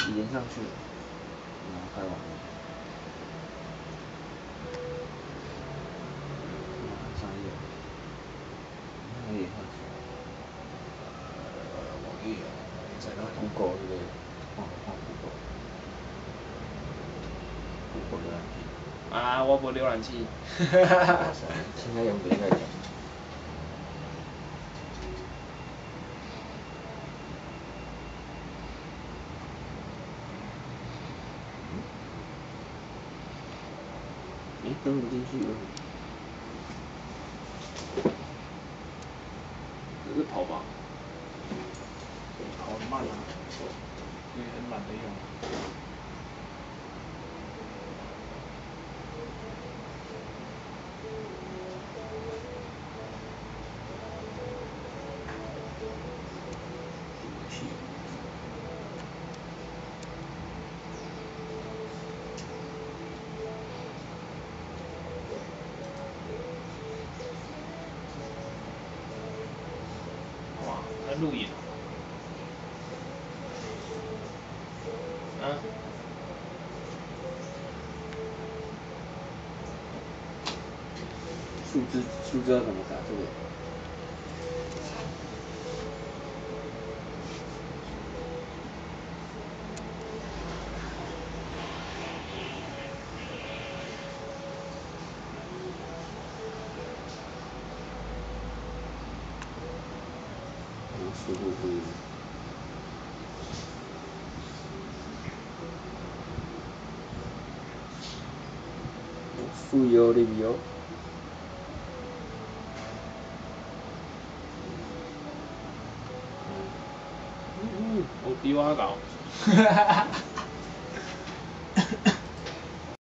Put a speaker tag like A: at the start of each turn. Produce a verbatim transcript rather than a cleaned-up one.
A: 起连上去了，然后开完了，上页，那也很熟。
B: 呃，网页啊，在哪里
A: ？Google 之类的，换换 Google。Google 浏览器。
C: 啊，我无浏览器。
A: 现在用别个讲。哎，登不进去了。
B: 这是跑吧？
C: 跑得慢啊，因为很懒得用。哇，在录影。啊？
A: 数字数字要怎么打这个？速度不一样。富有的有。
C: 嗯，我比我还高。